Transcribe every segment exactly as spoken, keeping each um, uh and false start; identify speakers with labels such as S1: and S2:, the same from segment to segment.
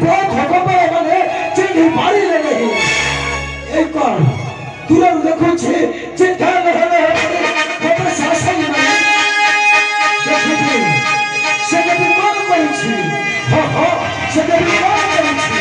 S1: निर्भय भगवान माने चिन्ह पारिले नहीं ए कौन दूर देखु छे जे ध्यान रहले मत शासन नहीं देखि से कभी कौन करै छी हो हो से कभी कौन करै छी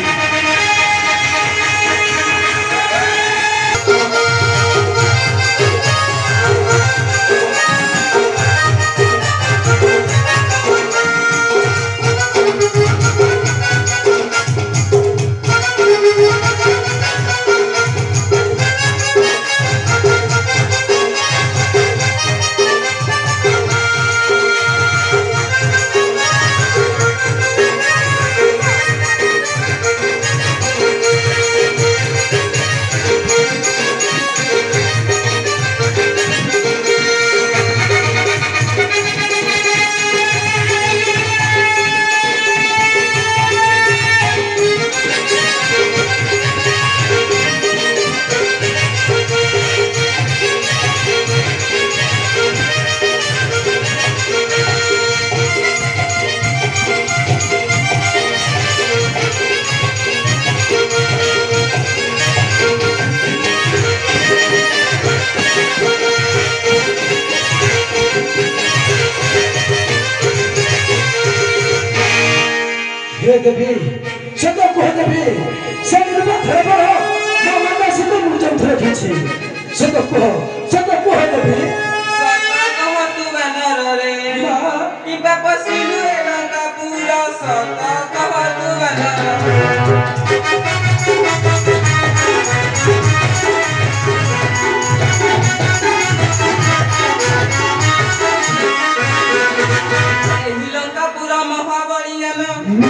S1: देवी सदा को देवी सदा को धरबो ना माता सदा मुजम धर खिछि सदा को सदा को देवी
S2: सदा कह तू बनर रे कि बाप सिलु रंगा पूरा सदा कह तू बनर लंका पूरा महाबलिया में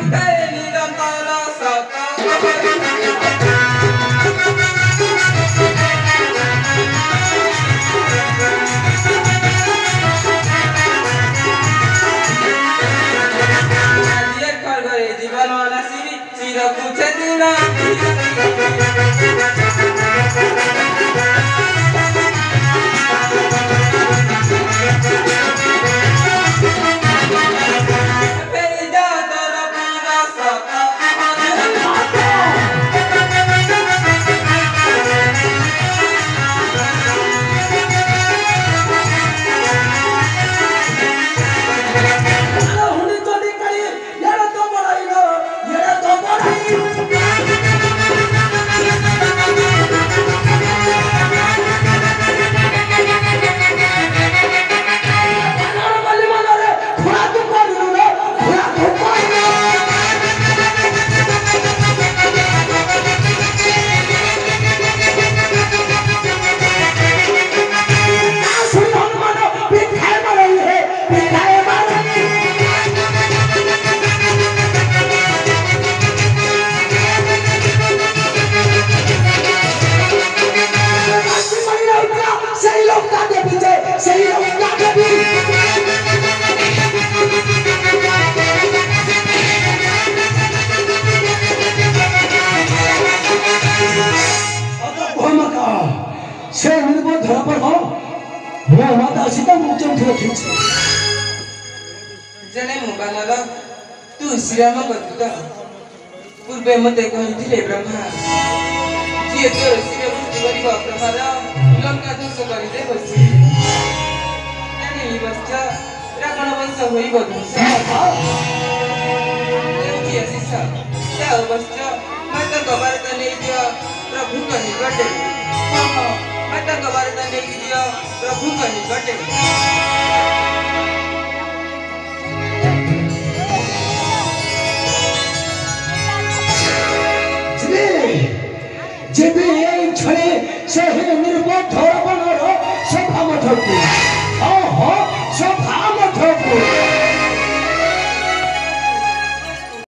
S2: जने मुबानर तू श्रीराम कथुत पूर्वे मते कहिथिले ब्रह्मा जे तोर शिर मुक्ति करिब ब्रह्मार लंका ध्वंस करिदे बसी जानि बच्च रावण वंश होइब ध्वंस देवकी आशीष ता बच्च माता गवारत नै दियो प्रभु का निकटे माता गवारत नै दियो प्रभु का निकटे
S1: जेबे ए छळे से निर्बोध धरबनर सभा मठकु